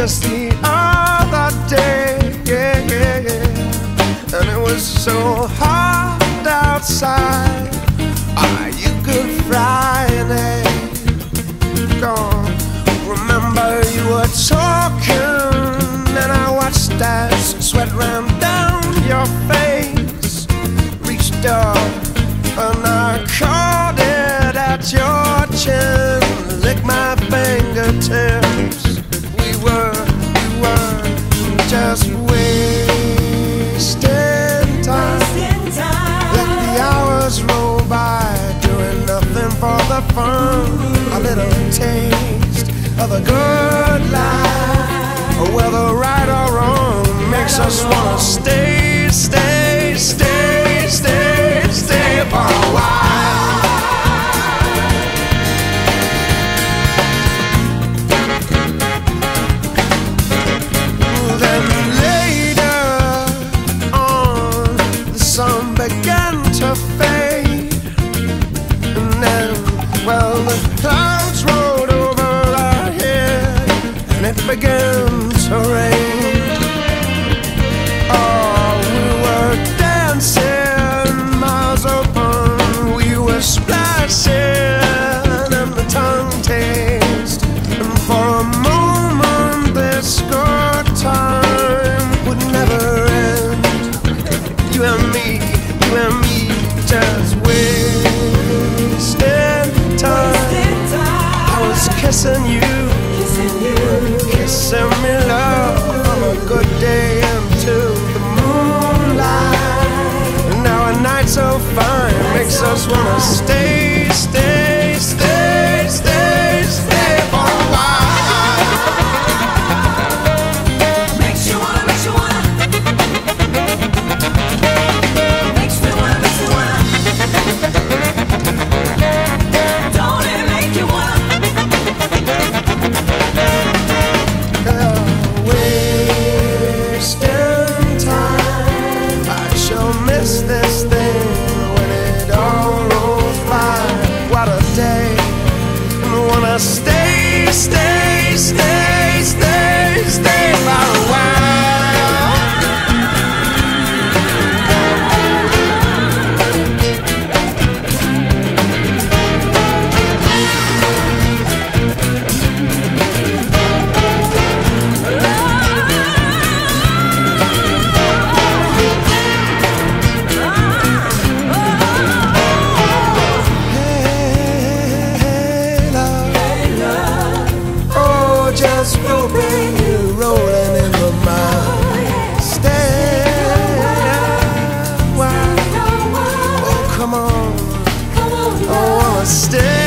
just the other day, yeah, yeah, yeah. And it was so hot outside. You could fry an egg. Gone. Remember you were talking, and I watched as sweat ran down your face. Reached up and I caught it at your chin. Licked my fingertips. We were just wasting time. Let the hours roll by, doing nothing for the fun. A little taste of a good life, whether right or wrong, makes us wanna stay, stay, stay, stay, stay for a while. Then later on, the sun began to fade, and then, well, the clouds rolled over our head, and it began to rain. Oh, we were dancing, miles open, we were splashing in the tongue taste, and for a moment this good time would never end. You and me, just wasting time. I was kissing you, kissing me, love, on a good day into the moonlight. And now a night so fine makes us wanna stay, stay, stay, stay, stay for a while. Makes you wanna, makes you wanna. Makes me wanna, makes me wanna. Don't it make you wanna? Wasting time. I sure miss this thing when it all rolls by. What a day. I wanna stay, stay, stay, stay, stay for a while. Rolling in the mud. Stay a while. Oh, come on. I wanna stay.